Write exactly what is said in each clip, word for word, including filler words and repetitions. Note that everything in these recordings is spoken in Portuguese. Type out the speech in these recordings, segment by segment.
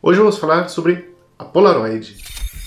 Hoje eu vou falar sobre a Polaroid.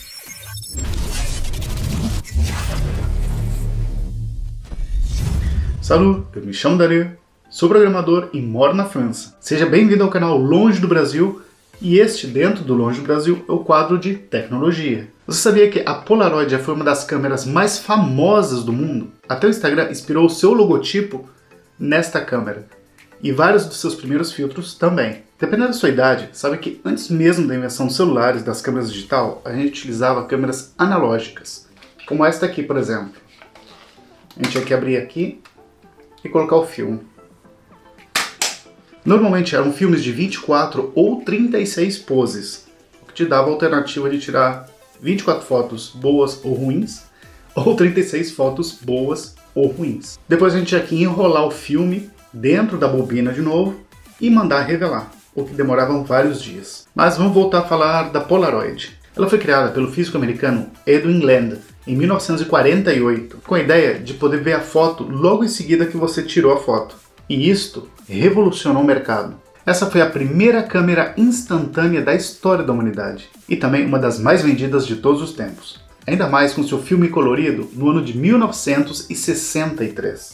Salut, eu me chamo Dario, sou programador e moro na França. Seja bem-vindo ao canal Longe do Brasil, e este, dentro do Longe do Brasil, é o quadro de tecnologia. Você sabia que a Polaroid já foi uma das câmeras mais famosas do mundo? Até o Instagram inspirou o seu logotipo nesta câmera. E vários dos seus primeiros filtros também. Dependendo da sua idade, sabe que antes mesmo da invenção dos celulares, das câmeras digital, a gente utilizava câmeras analógicas. Como esta aqui, por exemplo. A gente tinha que abrir aqui e colocar o filme. Normalmente eram filmes de vinte e quatro ou trinta e seis poses, o que te dava a alternativa de tirar vinte e quatro fotos boas ou ruins, ou trinta e seis fotos boas ou ruins. Depois a gente tinha que enrolar o filme dentro da bobina de novo e mandar revelar, o que demorava vários dias. Mas vamos voltar a falar da Polaroid. Ela foi criada pelo físico americano Edwin Land em mil novecentos e quarenta e oito, com a ideia de poder ver a foto logo em seguida que você tirou a foto. E isto revolucionou o mercado. Essa foi a primeira câmera instantânea da história da humanidade e também uma das mais vendidas de todos os tempos. Ainda mais com seu filme colorido no ano de mil novecentos e sessenta e três.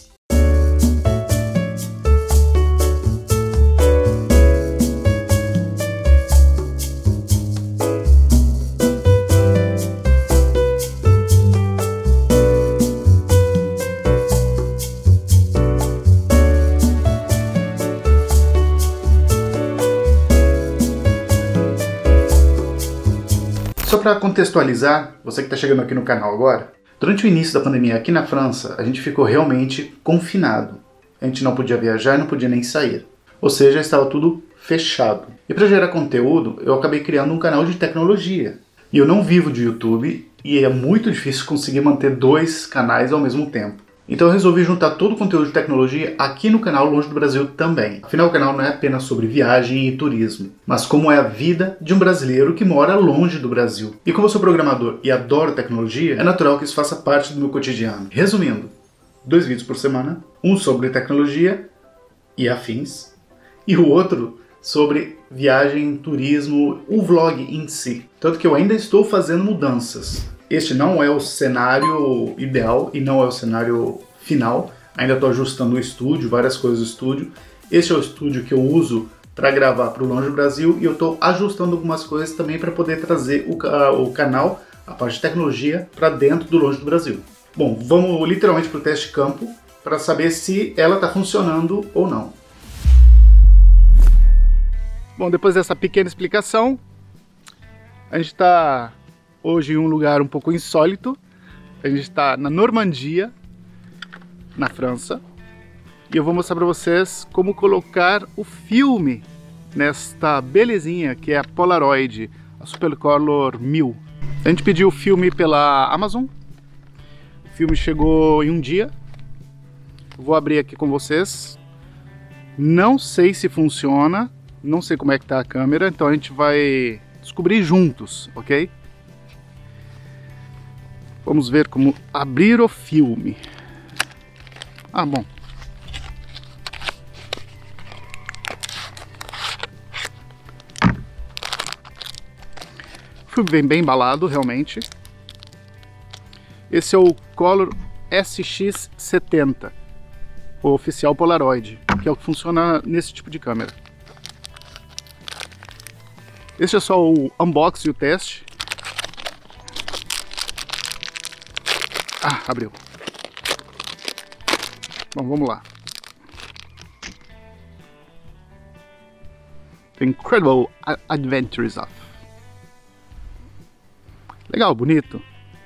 Só para contextualizar, você que está chegando aqui no canal agora, durante o início da pandemia aqui na França, a gente ficou realmente confinado. A gente não podia viajar e não podia nem sair. Ou seja, estava tudo fechado. E para gerar conteúdo, eu acabei criando um canal de tecnologia. E eu não vivo de YouTube e é muito difícil conseguir manter dois canais ao mesmo tempo. Então eu resolvi juntar todo o conteúdo de tecnologia aqui no canal Longe do Brasil também. Afinal, o canal não é apenas sobre viagem e turismo, mas como é a vida de um brasileiro que mora longe do Brasil. E como eu sou programador e adoro tecnologia, é natural que isso faça parte do meu cotidiano. Resumindo, dois vídeos por semana, um sobre tecnologia e afins, e o outro sobre viagem, turismo, o vlog em si. Tanto que eu ainda estou fazendo mudanças. Este não é o cenário ideal e não é o cenário final. Ainda estou ajustando o estúdio, várias coisas do estúdio. Este é o estúdio que eu uso para gravar para o Longe do Brasil e eu estou ajustando algumas coisas também para poder trazer o, o canal, a parte de tecnologia, para dentro do Longe do Brasil. Bom, vamos literalmente para o teste de campo para saber se ela está funcionando ou não. Bom, depois dessa pequena explicação, a gente está hoje em um lugar um pouco insólito. A gente está na Normandia, na França, e eu vou mostrar para vocês como colocar o filme nesta belezinha que é a Polaroid, a Supercolor mil. A gente pediu o filme pela Amazon, o filme chegou em um dia. Vou abrir aqui com vocês. Não sei se funciona, não sei como é que tá a câmera, então a gente vai descobrir juntos, ok? Vamos ver como abrir o filme. Ah, bom. O filme vem bem embalado, realmente. Esse é o Color S X setenta, o oficial Polaroid, que é o que funciona nesse tipo de câmera. Este é só o unboxing e o teste. Ah, abriu. Bom, vamos lá. The Incredible Adventures of. Legal, bonito.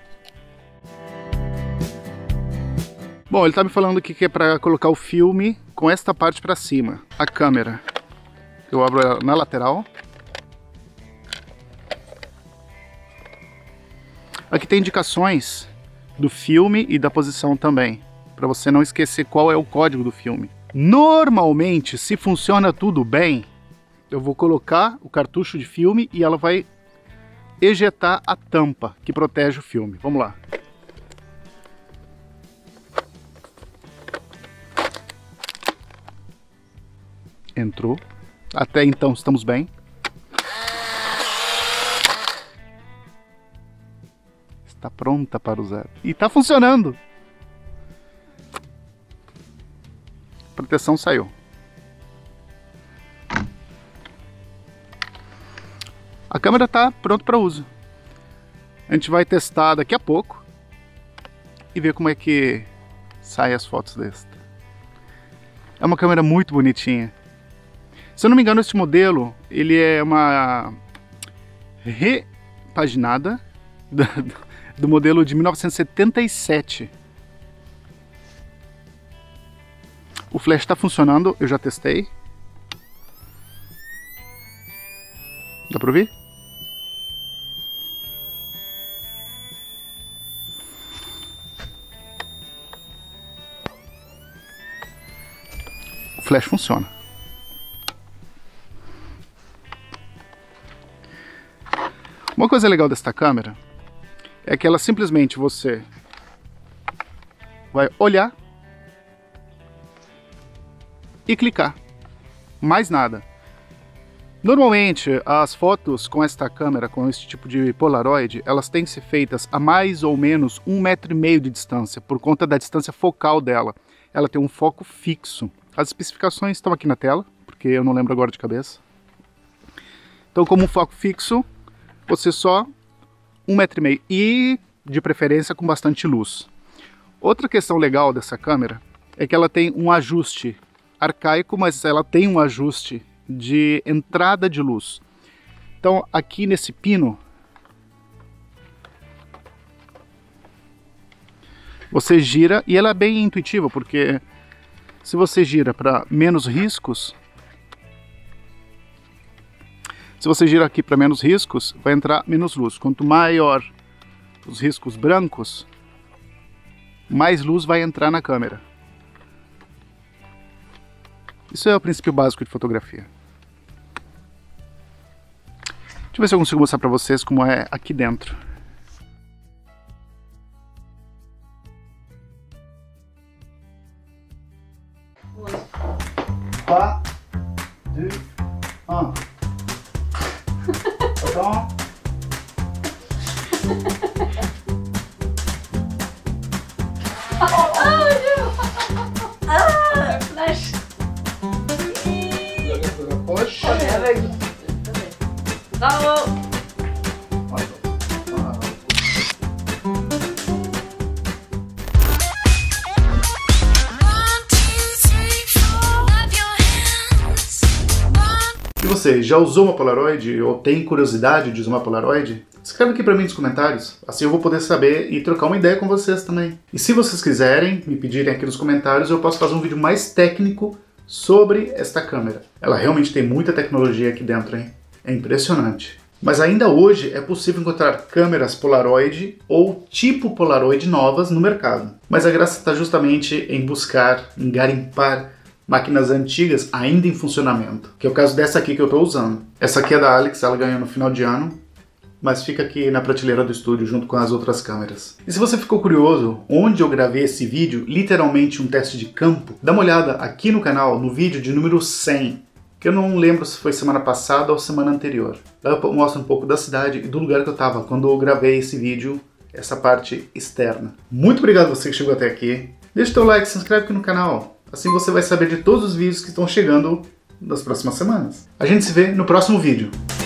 Bom, ele tá me falando aqui que é para colocar o filme com esta parte para cima. A câmera. Eu abro ela na lateral. Aqui tem indicações do filme e da posição também, para você não esquecer qual é o código do filme. Normalmente, se funciona tudo bem, eu vou colocar o cartucho de filme e ela vai ejetar a tampa que protege o filme. Vamos lá. Entrou. Até então estamos bem. está pronta para usar. E está funcionando. A proteção saiu. A câmera está pronta para uso. A gente vai testar daqui a pouco e ver como é que saem as fotos desta. É uma câmera muito bonitinha. Se eu não me engano, este modelo ele é uma repaginada do, do modelo de mil novecentos e setenta e sete. O flash está funcionando, eu já testei. Dá para ouvir? O flash funciona. Uma coisa legal desta câmera é que ela simplesmente você vai olhar e clicar. Mais nada. Normalmente as fotos com esta câmera, com esse tipo de Polaroid, elas têm que ser feitas a mais ou menos um metro e meio de distância, por conta da distância focal dela. Ela tem um foco fixo. As especificações estão aqui na tela, porque eu não lembro agora de cabeça. Então, como um foco fixo, você só um metro e meio e, de preferência, com bastante luz. Outra questão legal dessa câmera é que ela tem um ajuste arcaico, mas ela tem um ajuste de entrada de luz. Então, aqui nesse pino, você gira e ela é bem intuitiva, porque se você gira para menos riscos, se você gira aqui para menos riscos, vai entrar menos luz. Quanto maior os riscos brancos, mais luz vai entrar na câmera. Isso é o princípio básico de fotografia. Deixa eu ver se eu consigo mostrar para vocês como é aqui dentro. três, dois, um. Attends. Oh mon Dieu! Ah, flash! Poche. On est aveugle. Bravo! E você, já usou uma Polaroid ou tem curiosidade de usar uma Polaroid? Escreve aqui pra mim nos comentários, assim eu vou poder saber e trocar uma ideia com vocês também. E se vocês quiserem me pedirem aqui nos comentários, eu posso fazer um vídeo mais técnico sobre esta câmera. Ela realmente tem muita tecnologia aqui dentro, hein? É impressionante. Mas ainda hoje é possível encontrar câmeras Polaroid ou tipo Polaroid novas no mercado. Mas a graça está justamente em buscar, em garimpar máquinas antigas ainda em funcionamento, que é o caso dessa aqui que eu estou usando. Essa aqui é da Alex, ela ganhou no final de ano, mas fica aqui na prateleira do estúdio junto com as outras câmeras. E se você ficou curioso onde eu gravei esse vídeo, literalmente um teste de campo, dá uma olhada aqui no canal, no vídeo de número cem, que eu não lembro se foi semana passada ou semana anterior. Eu mostro um pouco da cidade e do lugar que eu estava quando eu gravei esse vídeo, essa parte externa. Muito obrigado a você que chegou até aqui. Deixa o teu like, se inscreve aqui no canal. Assim você vai saber de todos os vídeos que estão chegando nas próximas semanas. A gente se vê no próximo vídeo.